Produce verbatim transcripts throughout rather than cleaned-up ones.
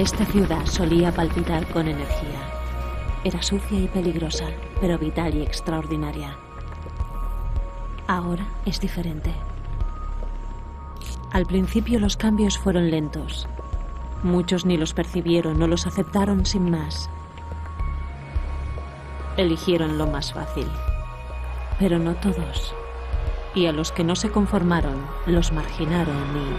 Esta ciudad solía palpitar con energía. Era sucia y peligrosa, pero vital y extraordinaria. Ahora es diferente. Al principio los cambios fueron lentos. Muchos ni los percibieron o los aceptaron sin más. Eligieron lo más fácil. Pero no todos. Y a los que no se conformaron, los marginaron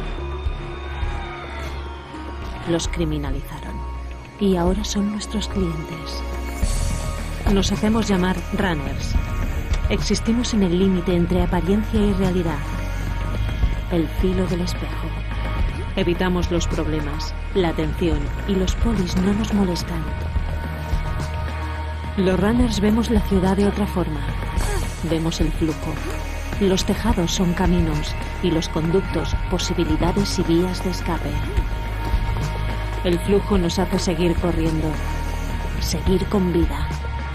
y los criminalizaron. Y ahora son nuestros clientes. Nos hacemos llamar runners. Existimos en el límite entre apariencia y realidad. El filo del espejo. Evitamos los problemas, la atención, y los polis no nos molestan. Los runners vemos la ciudad de otra forma. Vemos el flujo. Los tejados son caminos y los conductos, posibilidades y vías de escape. El flujo nos hace seguir corriendo, seguir con vida.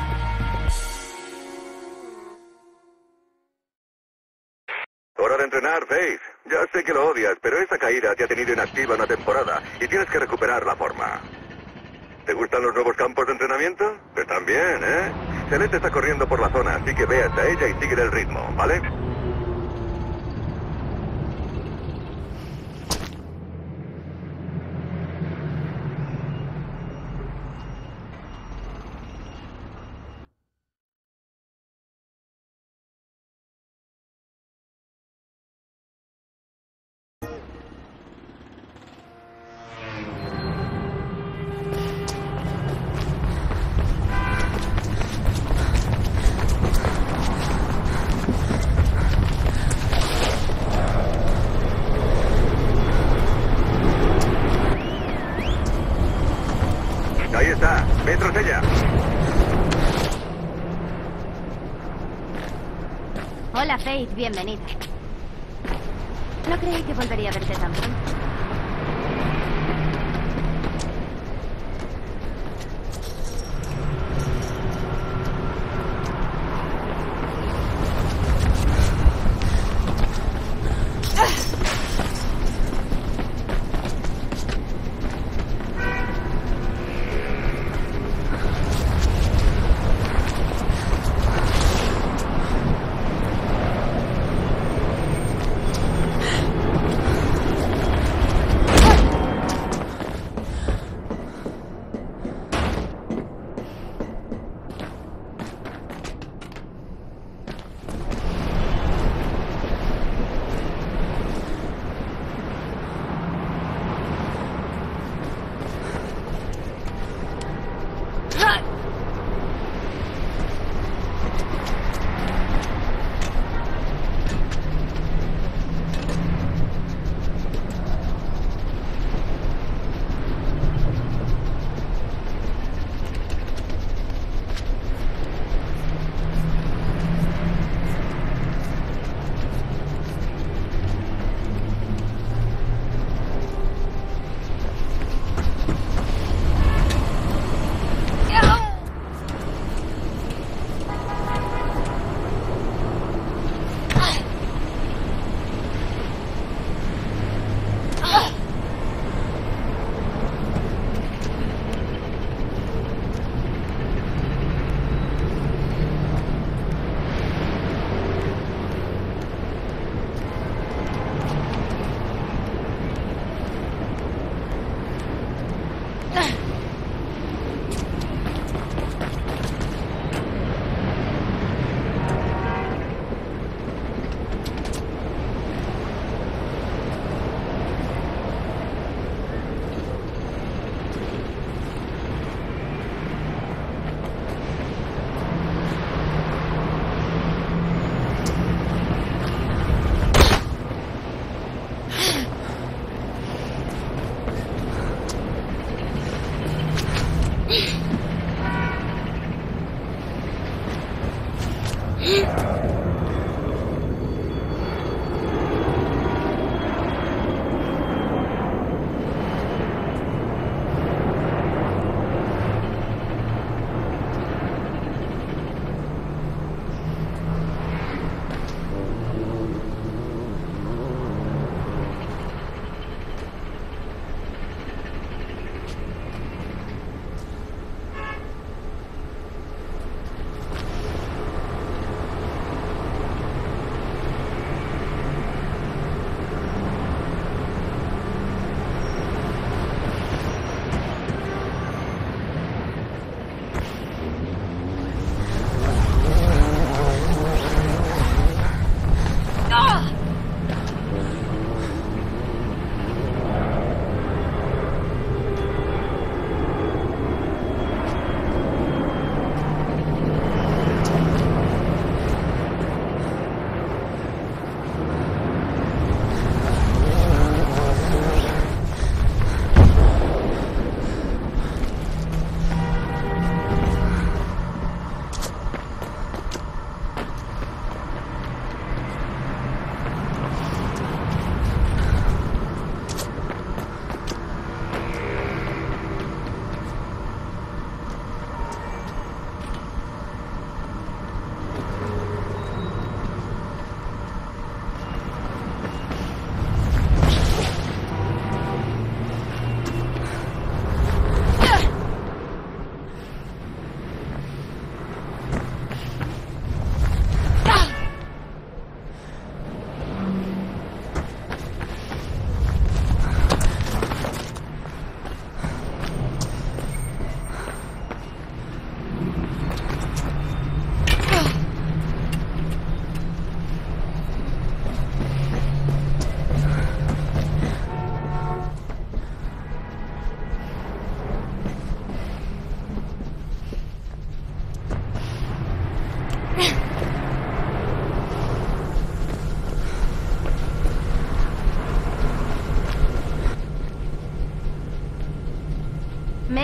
Hora de entrenar, Faith. Ya sé que lo odias, pero esa caída te ha tenido inactiva una temporada y tienes que recuperar la forma. ¿Te gustan los nuevos campos de entrenamiento? Están bien, ¿eh? Celeste está corriendo por la zona, así que ve hasta ella y sigue el ritmo, ¿vale? Ahí está, ve tras ella. Hola, Faith, bienvenida. No creí que volvería a verte tan pronto.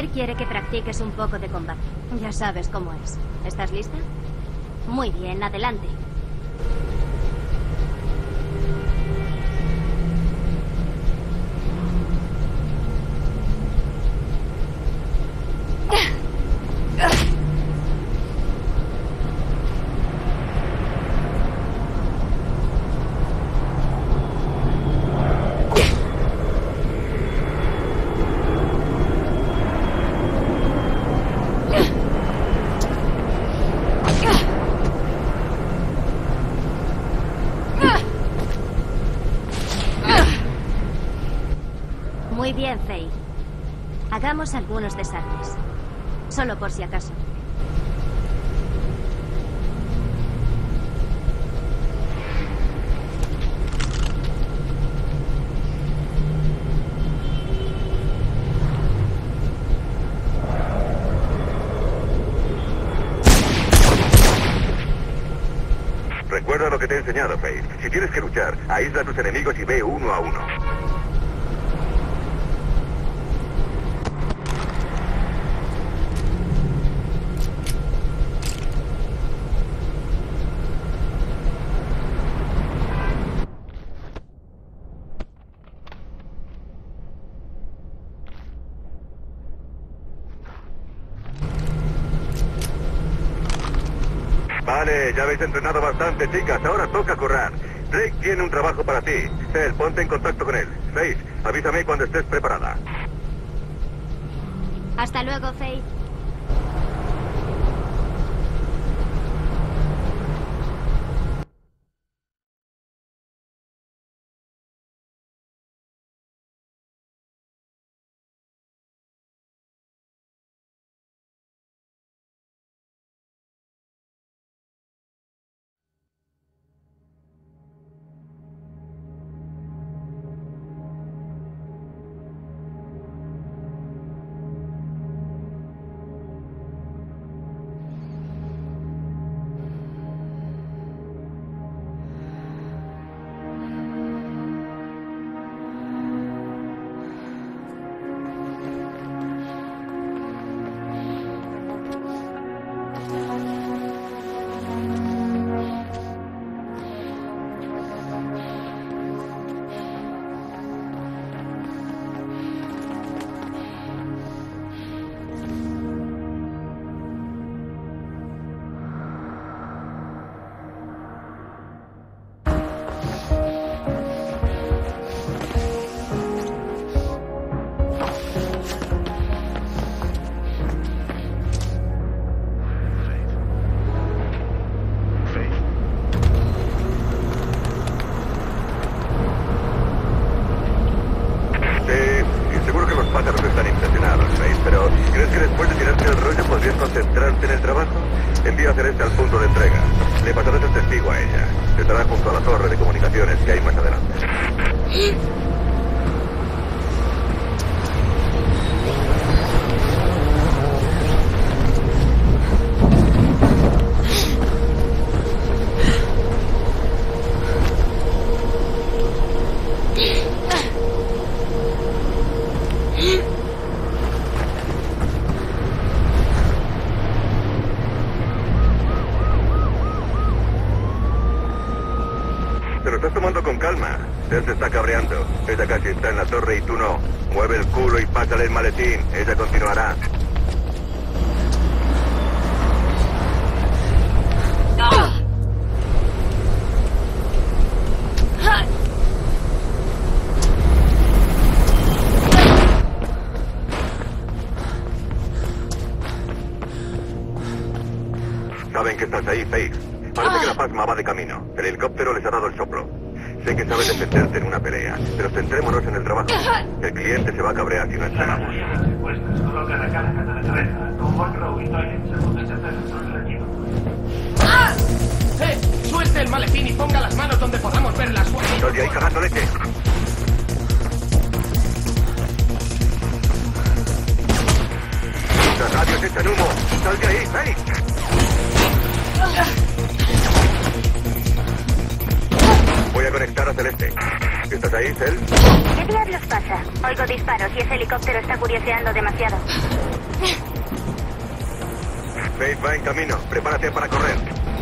líder quiere que practiques un poco de combate. Ya sabes cómo es. ¿Estás lista? Muy bien, adelante. Muy bien, Faith. Hagamos algunos desarmes. Solo por si acaso. Recuerda lo que te he enseñado, Faith. Si tienes que luchar, aísla a tus enemigos y ve uno a uno. Vale, ya habéis entrenado bastante, chicas. Ahora toca correr. Drake tiene un trabajo para ti. Cell, ponte en contacto con él. Faith, avísame cuando estés preparada. Hasta luego, Faith. concentrarte en el trabajo, envía a Celeste al punto de entrega. Le pasarás el testigo a ella. Estará junto a la torre de comunicaciones que hay más adelante. Él se está cabreando. Ella casi está en la torre y tú no. Mueve el culo y pásale el maletín. Ella continuará. Saben que estás ahí, Faith. Parece que la Pasma va de camino. El helicóptero les ha dado el soplo. Sé que sabes defenderte en una pelea, pero centrémonos en el trabajo. El cliente se va a cabrear si no entregamos. ¡Eh! ¡Suelte el maletín y ponga las manos donde podamos ver las huellas! ¡Estoy ahí cagando leche! ¡Las radios echan humo! ¡Sal de ahí, Faith! Voy a conectar a Celeste. Estás ¿Estás ahí, Cell? ¿Qué diablos pasa? Oigo disparos y ese helicóptero está curioseando demasiado. Faith va en camino. Prepárate para correr.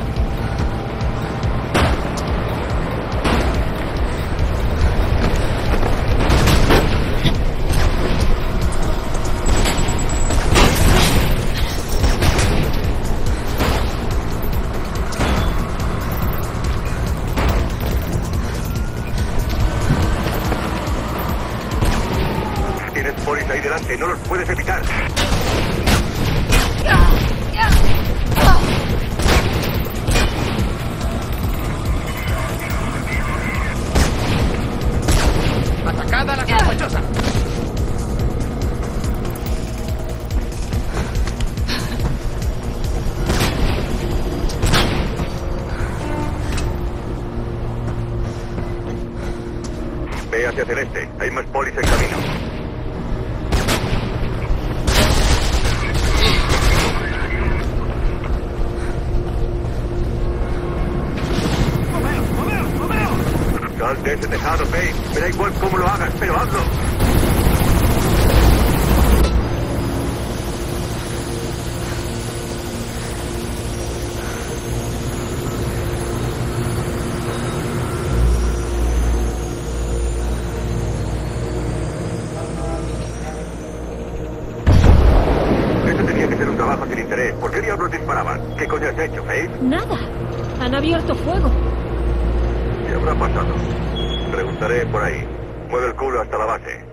Tienes polis ahí delante. No los puedes evitar. ¡Atacada la sospechosa! Ve hacia Celeste. Hay más polis en camino. Sal de ese tejado, Faith. Me da igual cómo lo hagas, pero hazlo. Esto tenía que ser un trabajo sin interés. ¿Por qué diablos disparaban? ¿Qué coño has hecho, Faith? Nada. Han abierto fuego. ¿Qué habrá pasado? Preguntaré por ahí. Mueve el culo hasta la base.